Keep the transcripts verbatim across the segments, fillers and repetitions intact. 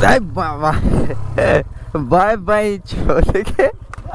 बाबा bye bye छोड़ के।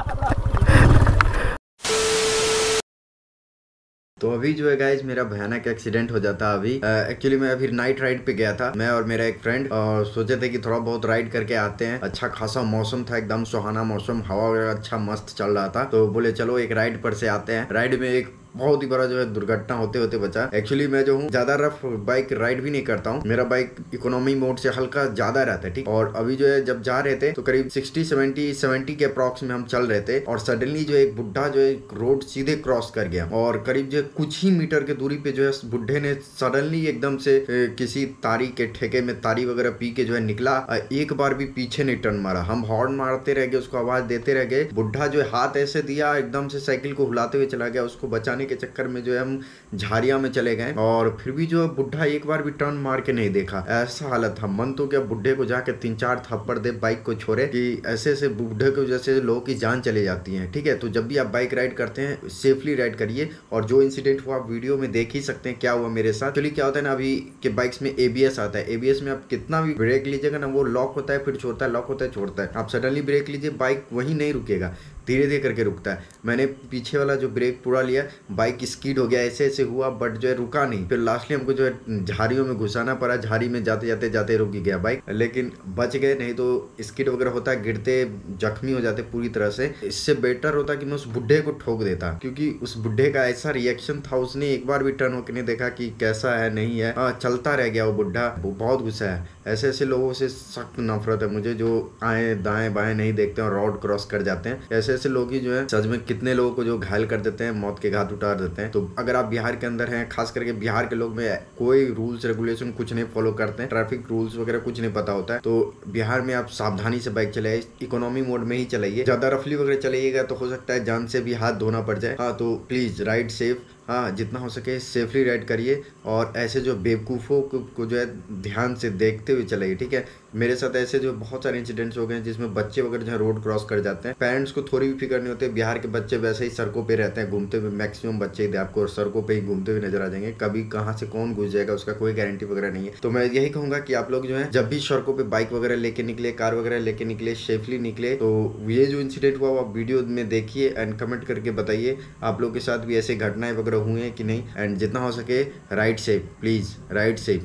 तो अभी जो है गाइज मेरा भयानक एक्सीडेंट हो जाता अभी। एक्चुअली uh, मैं अभी नाइट राइड पे गया था, मैं और मेरा एक फ्रेंड, और सोचे थे कि थोड़ा बहुत राइड करके आते हैं। अच्छा खासा मौसम था, एकदम सुहाना मौसम, हवा वगैरह अच्छा मस्त चल रहा था। तो बोले चलो एक राइड पर से आते हैं। राइड में एक बहुत ही बड़ा जो है दुर्घटना होते होते बचा। एक्चुअली मैं जो हूँ ज्यादा रफ बाइक राइड भी नहीं करता हूँ, मेरा बाइक इकोनॉमी मोड से हल्का ज्यादा रहता है, ठीक। और अभी जो है जब जा रहे थे तो करीब सिक्सटी सेवेंटी सेवेंटी के अप्रॉक्स में हम चल रहे थे, और सडनली जो एक बुढ़ा जो है रोड सीधे क्रॉस कर गया, और करीब जो कुछ ही मीटर के दूरी पे जो है बुढ़े ने सडनली एकदम से ए, किसी तारी के ठेके में तारी वगैरह पी के जो है निकला। एक बार भी पीछे नहीं टर्न मारा, हम हॉर्न मारते रह गए, उसको आवाज देते रह गए। बुढ़ा जो है हाथ ऐसे दिया, एकदम से साइकिल को हिलाते हुए चला गया। उसको बचाने के चक्कर में जो है हम झाड़िया में चले गए, और फिर भी जो बुढ़ा एक बार भी टर्न मार के नहीं देखा। ऐसा हालत था, मन तो क्या बुढ़े को जाके तीन चार थप्पड़ दे, बाइक को छोड़े, कि ऐसे ऐसे बुढ़े की वजह से लोगों की जान चली जाती है, ठीक है। तो जब भी आप बाइक राइड करते हैं सेफली राइड करिए। और जो इंसिडेंट हुआ आप वीडियो में देख ही सकते हैं क्या हुआ मेरे साथ। एक्चुअली क्या होता है ना, अभी के बाइक्स में एबीएस आता है, एबीएस में आप कितना भी ब्रेक लीजिएगा ना, वो लॉक होता है फिर छोड़ता है, लॉक होता है छोड़ता है। आप सडनली ब्रेक लीजिए, बाइक वहीं नहीं रुकेगा, धीरे धीरे करके रुकता है। मैंने पीछे वाला जो ब्रेक पूरा लिया, बाइक स्कीड हो गया, ऐसे ऐसे हुआ, बट जो है रुका नहीं। फिर लास्टली हमको जो है झाड़ियों में घुसाना पड़ा, झाड़ी में जाते जाते जाते रुक गया बाइक, लेकिन बच गए। नहीं तो स्कीड वगैरह होता है, गिरते जख्मी हो जाते पूरी तरह से। इससे बेटर होता कि मैं उस बुढ़े को ठोक देता, क्योंकि उस बुढ़े का ऐसा रिएक्शन था, उसने एक बार भी टर्न होकर नहीं देखा कि कैसा है नहीं है, हाँ चलता रह गया वो बुढ़ा। वो बहुत गुस्सा है, ऐसे ऐसे लोगों से सख्त नफरत है मुझे, जो आए दाएं बाएं नहीं देखते और रोड क्रॉस कर जाते हैं। ऐसे ऐसे लोग ही जो है सच में कितने लोगों को जो घायल कर देते हैं, मौत के घाट उतार देते हैं। तो अगर आप बिहार के अंदर हैं, खास करके बिहार के लोग में कोई रूल्स रेगुलेशन कुछ नहीं फॉलो करते हैं, ट्रैफिक रूल्स वगैरह कुछ नहीं पता होता है, तो बिहार में आप सावधानी से बाइक चलाइए, इकोनॉमी मोड में ही चलाइए। ज्यादा रफली वगैरह चलाइएगा तो हो सकता है जान से भी हाथ धोना पड़ जाए। हाँ तो प्लीज राइड सेफ, हाँ जितना हो सके सेफली राइड करिए, और ऐसे जो बेवकूफ़ों को, को जो है ध्यान से देखते हुए चलाइए, ठीक है। मेरे साथ ऐसे जो बहुत सारे इंसिडेंट्स हो गए हैं जिसमें बच्चे वगैरह जो है रोड क्रॉस कर जाते हैं। पेरेंट्स को थोड़ी भी फिक्र नहीं होती, बिहार के बच्चे वैसे ही सड़कों पे रहते हैं घूमते हुए, मैक्सिमम बच्चे आपको सड़कों पे ही घूमते हुए नजर आ जाएंगे। कभी कहाँ से कौन घुस जाएगा उसका कोई गारंटी वगैरह नहीं है। तो मैं यही कहूँगा कि आप लोग जो है जब भी सड़कों पर बाइक वगैरह लेके निकले, कार वगैरह लेके निकले, सेफली निकले। तो ये जो इंसिडेंट हुआ आप वीडियो में देखिए एंड कमेंट करके बताइए आप लोग के साथ भी ऐसे घटनाएं वगैरह हुई हैं कि नहीं। एंड जितना हो सके ride safe, please ride safe.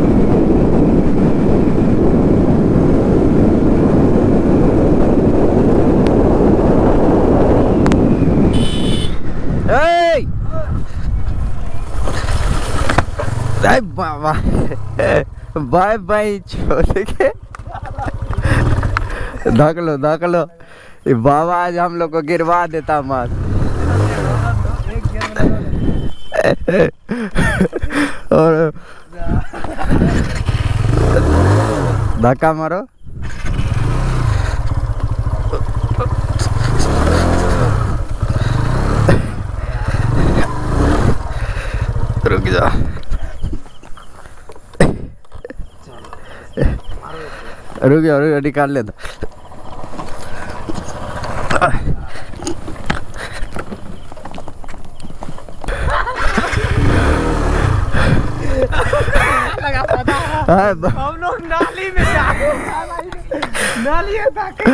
बाबा बाय बाय छोड़ के। धक लो धक लो, बाबा आज हम लोग को गिरवा देता मार। और धक्का मारो। रुक जा, रुक जा, रुक जा, निकाल लेता। हम लोग नाली में नाली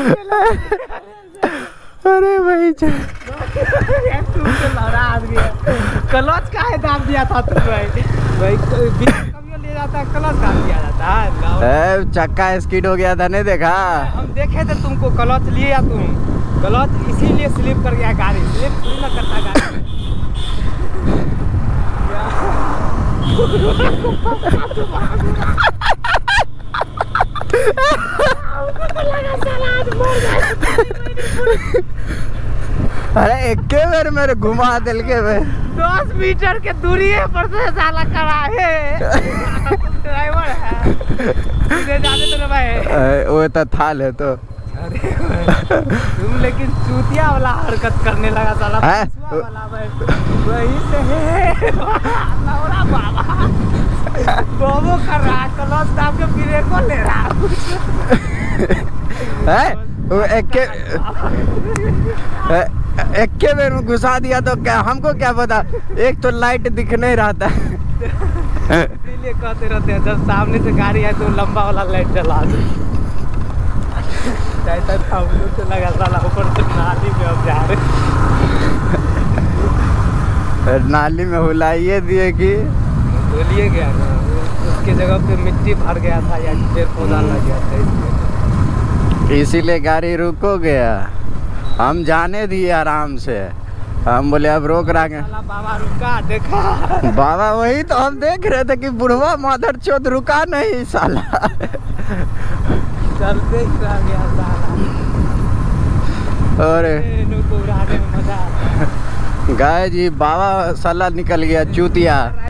अरे भाई क्लच का है दाब दिया था तुम भाई भाई कभी ले जाता है, क्लच दाब दिया जाता है। चक्का स्किड हो गया था, नहीं देखा? हम देखे थे तुमको, क्लच लिए या तुम, क्लच इसीलिए स्लिप कर गया गाड़ी, स्लिप थोड़ी ना करता गाड़ी। अरे एक के मेरे मेरे घुमा दिल के में दस मीटर के दूरी पर से साला खड़ा है ड्राइवर है, जाने तो ना भाई वो तो था ले तो। अरे तुम लेकिन चूतिया वाला हरकत करने लगा साला वाला भाई, वही से है लौड़ा बाबा बोबो कर रहा है, क्लच दाब के ब्रेक को ले रहा है। वो एक के एक के बेर में घुसा दिया तो क्या, हमको क्या पता, एक तो लाइट दिख नहीं रहा था। इसलिए कहते रहते हैं जब सामने से गाड़ी है तो लंबा वाला लाइट जला दो। हम लोग तो लगा साला ऊपर से नाली में अब जा रहे। नाली में हुलाइए दिए कि बोलिए गया ना, उसके जगह पे मिट्टी भर गया था या पेड़ पौधा लग गया था, इसीलिए गाड़ी रुको गया। हम जाने दिए आराम से, हम बोले अब रोक रहा। बाबा रुका, देखा बाबा वही तो हम देख रहे थे कि बुढ़वा माधर चौथ रुका नहीं साला, चलते ही रह गया साला। और उड़ाने में मजा आता है। गाय जी बाबा साला निकल गया चूतिया।